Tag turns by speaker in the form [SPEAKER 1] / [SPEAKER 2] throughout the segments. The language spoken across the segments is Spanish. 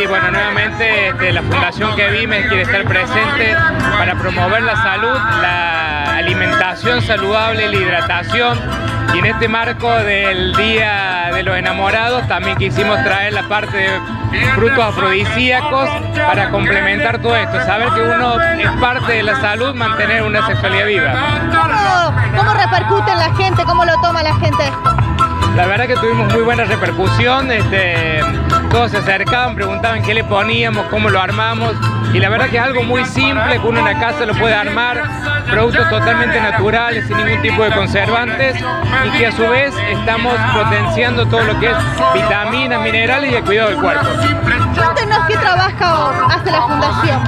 [SPEAKER 1] bueno, nuevamente la Fundación Quevimes quiere estar presente para promover la salud, la alimentación saludable, la hidratación. Y en este marco del Día de los Enamorados también quisimos traer la parte de frutos afrodisíacos para complementar todo esto. Saber que uno es parte de la salud, mantener una sexualidad viva.
[SPEAKER 2] ¿Cómo repercute en la gente? ¿Cómo lo toma la gente esto?
[SPEAKER 1] La verdad que tuvimos muy buena repercusión, todos se acercaban, preguntaban qué le poníamos, cómo lo armamos, y la verdad que es algo muy simple, que uno en la casa lo puede armar, productos totalmente naturales, sin ningún tipo de conservantes, y que a su vez estamos potenciando todo lo que es vitaminas, minerales y el cuidado del cuerpo.
[SPEAKER 2] Cuéntenos qué hace la Fundación.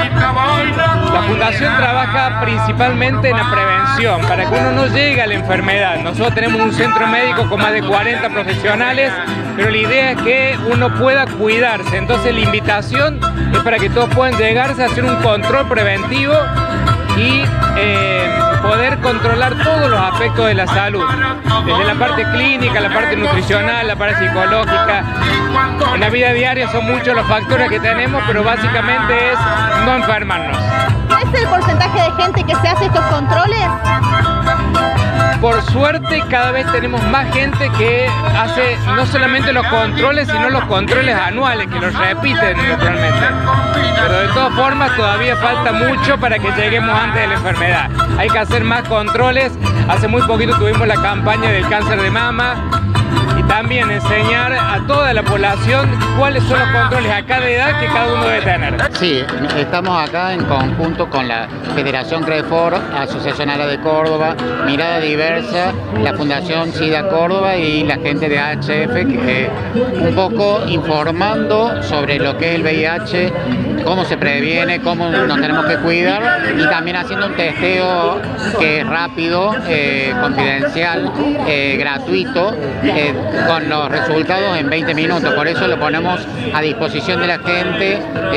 [SPEAKER 1] La Fundación trabaja principalmente en la prevención, para que uno no llegue a la enfermedad. Nosotros tenemos un centro médico con más de 40 profesionales, pero la idea es que uno pueda cuidarse. Entonces la invitación es para que todos puedan llegarse a hacer un control preventivo y poder controlar todos los aspectos de la salud, desde la parte clínica, la parte nutricional, la parte psicológica. En la vida diaria son muchos los factores que tenemos, pero básicamente es no enfermarnos.
[SPEAKER 2] ¿Es el porcentaje de gente que se hace estos controles?
[SPEAKER 1] Por suerte cada vez tenemos más gente que hace no solamente los controles, sino los controles anuales, que los repiten naturalmente. Pero de todas formas todavía falta mucho para que lleguemos antes de la enfermedad. Hay que hacer más controles. Hace muy poquito tuvimos la campaña del cáncer de mama, y también enseñar a toda la población cuáles son los controles a cada edad que cada uno debe tener.
[SPEAKER 3] Sí, estamos acá en conjunto con la Federación CREFOR, Asociación ALA de Córdoba, Mirada Diversa, la Fundación SIDA Córdoba y la gente de HF, un poco informando sobre lo que es el VIH, cómo se previene, cómo nos tenemos que cuidar, y también haciendo un testeo que es rápido, confidencial, gratuito, con los resultados en 20 minutos. Por eso lo ponemos a disposición de la gente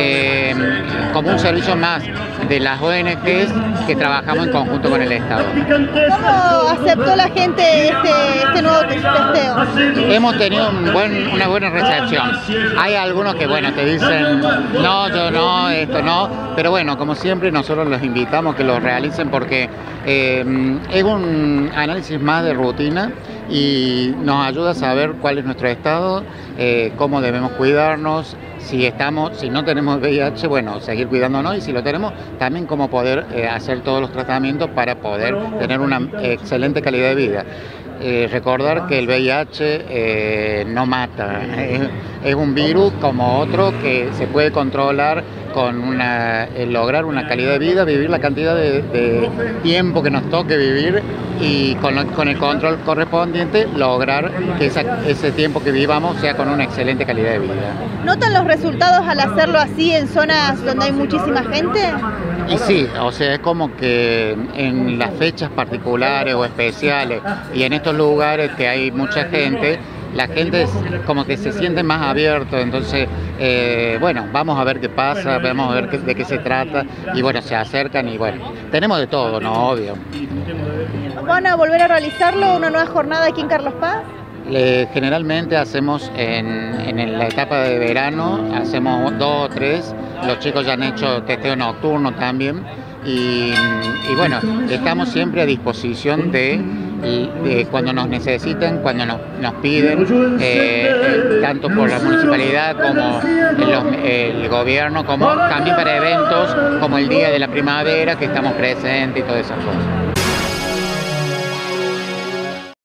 [SPEAKER 3] como un servicio más de las ONGs que trabajamos en conjunto con el Estado.
[SPEAKER 2] ¿Cómo aceptó la gente este nuevo testeo?
[SPEAKER 3] Hemos tenido una buena recepción. Hay algunos que, bueno, te dicen, no, yo no, esto no, pero bueno, como siempre nosotros los invitamos que lo realicen porque es un análisis más de rutina y nos ayuda a saber cuál es nuestro estado, cómo debemos cuidarnos, si no tenemos VIH, bueno, seguir cuidándonos, y si lo tenemos, también cómo poder hacer todos los tratamientos para poder tener una excelente calidad de vida. Recordar que el VIH no mata, es un virus como otro que se puede controlar con lograr una calidad de vida, vivir la cantidad de tiempo que nos toque vivir, y con el control correspondiente lograr que ese tiempo que vivamos sea con una excelente calidad de vida.
[SPEAKER 2] ¿Notan los resultados al hacerlo así en zonas donde hay muchísima gente?
[SPEAKER 3] Y sí, o sea, es como que en las fechas particulares o especiales y en estos lugares que hay mucha gente, la gente es como que se siente más abierto. Entonces, bueno, vamos a ver qué pasa, vamos a ver de qué se trata, y bueno, se acercan y bueno, tenemos de todo, ¿no? Obvio.
[SPEAKER 2] ¿Van a volver a realizarlo, una nueva jornada aquí en Carlos Paz?
[SPEAKER 3] Generalmente hacemos en la etapa de verano, hacemos 2 o 3, los chicos ya han hecho testeo nocturno también, y bueno, estamos siempre a disposición de cuando nos necesiten, cuando nos piden, tanto por la municipalidad como el gobierno, como también para eventos como el Día de la Primavera, que estamos presentes y todas esas cosas.